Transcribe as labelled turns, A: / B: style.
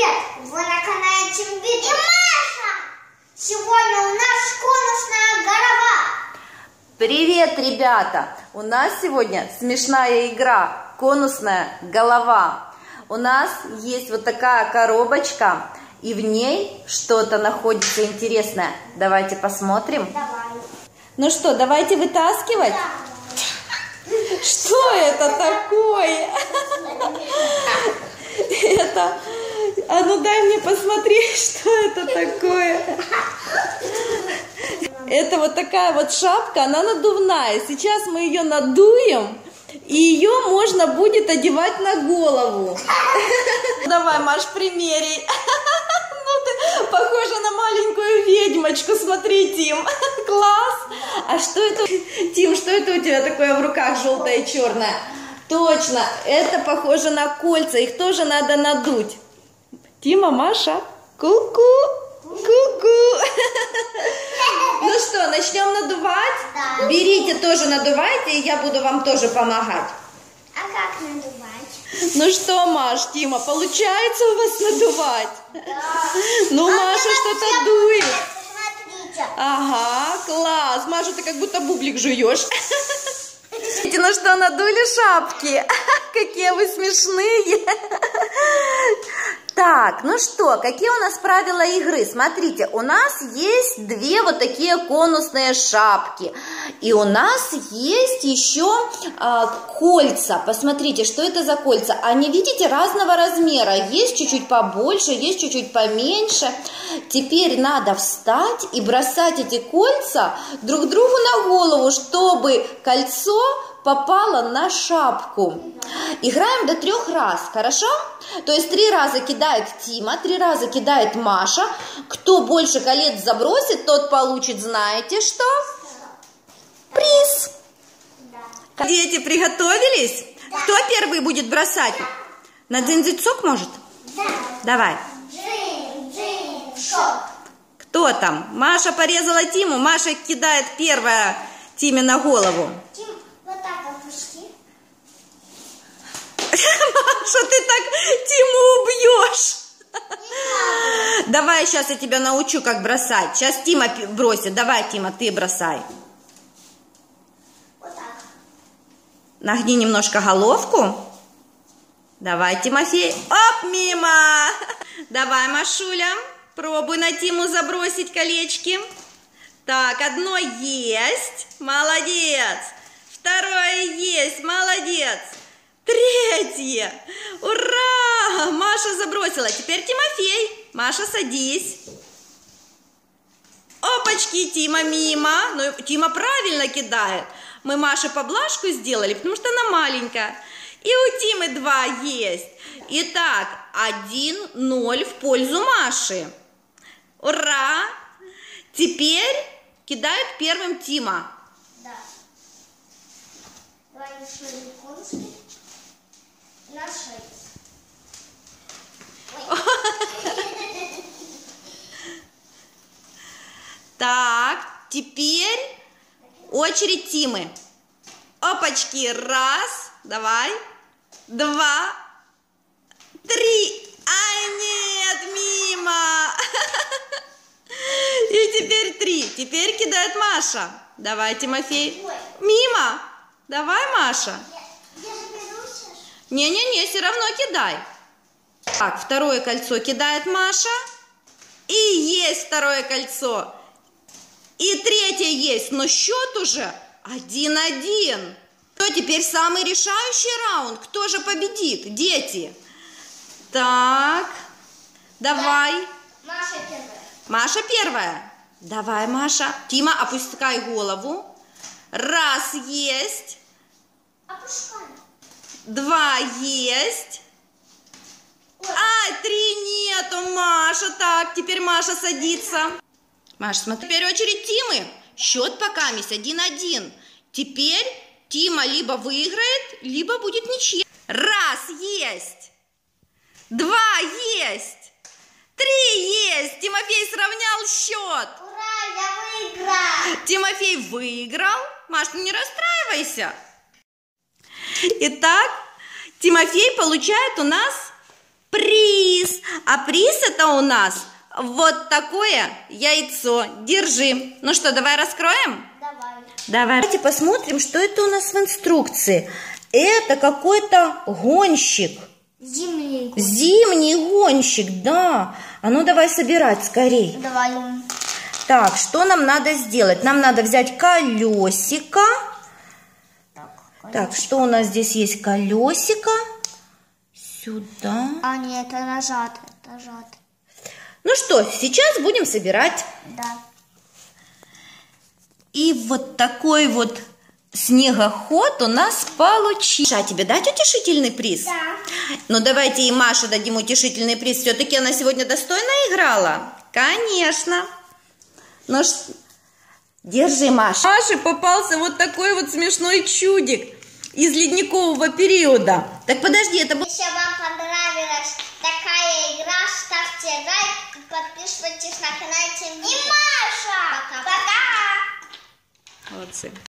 A: Привет! Вы на канале Тим Вит и Маша! Сегодня у нас конусная голова.
B: Привет, ребята! У нас сегодня смешная игра «Конусная голова». У нас есть вот такая коробочка, и в ней что-то находится интересное. Давайте посмотрим.
A: Давай.
B: Ну что, давайте вытаскивать?
A: Да.
B: Что это такое? Это... А ну дай мне посмотреть, что это такое. Это вот такая вот шапка, она надувная. Сейчас мы ее надуем, и ее можно будет одевать на голову. Давай, Маш, примеряй. Ну ты похожа на маленькую ведьмочку, смотри, Тим. Класс. А что это, Тим, что это у тебя такое в руках желтое и черное? Точно, это похоже на кольца, их тоже надо надуть. Тима, Маша, ку-ку, ку-ку. Ну что, начнем надувать?
A: Да.
B: Берите, тоже надувайте, и я буду вам тоже помогать.
A: А как надувать?
B: Ну что, Маш, Тима, получается у вас надувать?
A: Да.
B: Ну, Маша что-то дует.
A: Смотрите.
B: Ага, класс. Маша, ты как будто бублик жуешь. Ну что, надули шапки? Какие вы смешные. Так, ну что, какие у нас правила игры? Смотрите, у нас есть две вот такие конусные шапки. И у нас есть еще кольца. Посмотрите, что это за кольца. Они, видите, разного размера. Есть чуть-чуть побольше, есть чуть-чуть поменьше. Теперь надо встать и бросать эти кольца друг другу на голову, чтобы кольцо попало на шапку. Играем до 3 раз, хорошо? То есть 3 раза кидает Тима, 3 раза кидает Маша. Кто больше колец забросит, тот получит, знаете что? Приз.
A: Да.
B: Дети, приготовились?
A: Да.
B: Кто первый будет бросать? На дзинь-дзинь-цок, может?
A: Да.
B: Давай.
A: Джин-джин-шоп.
B: Кто там? Маша порезала Тиму. Маша кидает первая Тиме на голову.
A: Тим, вот так опусти.
B: Маша, ты так Тиму убьешь. Давай, сейчас я тебя научу, как бросать. Сейчас Тима бросит. Давай, Тима, ты бросай.
A: Вот так.
B: Нагни немножко головку. Давай, Тимофей. Оп, мимо. Давай, Машуля, пробуй на Тиму забросить колечки. Так, одно есть. Молодец. Второе есть. Молодец. Третье. Ура! Маша забросила. Теперь Тимофей. Маша, садись. Опачки, Тима мимо. Ну, Тима правильно кидает. Мы Маше поблажку сделали, потому что она маленькая. И у Тимы 2 есть. Итак, 1-0 в пользу Маши. Ура! Теперь кидает первым Тима.
A: Да. Давай еще конуски. На 6.
B: Так, теперь очередь Тимы. Опачки, 1, давай, 2, 3. Ай, нет, мимо. И теперь 3. Теперь кидает Маша. Давай, Тимофей. Мимо. Давай, Маша.
A: Я же беру сейчас.
B: Не-не-не, все равно кидай. Так, второе кольцо кидает Маша. И есть второе кольцо. И третье есть, но счет уже 1-1. Ну, теперь самый решающий раунд. Кто же победит? Дети. Так, давай.
A: Маша первая.
B: Маша первая. Давай, Маша. Тима, опускай голову. 1 есть.
A: Опускай.
B: 2 есть.
A: Ой.
B: Ай, 3 нету, Маша. Так, теперь Маша садится. Маша, смотри. Теперь очередь Тимы. Счет пока есть 1-1. Теперь Тима либо выиграет, либо будет ничья. 1 есть. 2 есть. 3 есть. Тимофей сравнял счет.
A: Ура, я выиграл.
B: Тимофей выиграл. Маш, ну не расстраивайся. Итак, Тимофей получает у нас приз. приз. А приз это у нас вот такое яйцо. Держи. Ну что, давай раскроем?
A: Давай.
B: Давайте посмотрим, что это у нас в инструкции. Это какой-то гонщик.
A: Зимний.
B: Зимний гонщик, да. А ну давай собирать скорей.
A: Давай.
B: Так, что нам надо сделать? Нам надо взять колесико. Так, что у нас здесь есть? Колесико. Сюда.
A: А, нет, это нажато.
B: Ну что, сейчас будем собирать.
A: Да.
B: И вот такой вот снегоход у нас получился. А тебе дать утешительный приз?
A: Да.
B: Ну давайте и Маше дадим утешительный приз. Все-таки она сегодня достойно играла? Конечно. Ну что, держи, Маша. Маше попался вот такой вот смешной чудик из ледникового периода. Так подожди, это был...
A: Если вам понравилась такая игра, ставьте лайк и подписывайтесь на канал Тим. И Маша! Пока!
B: Молодцы.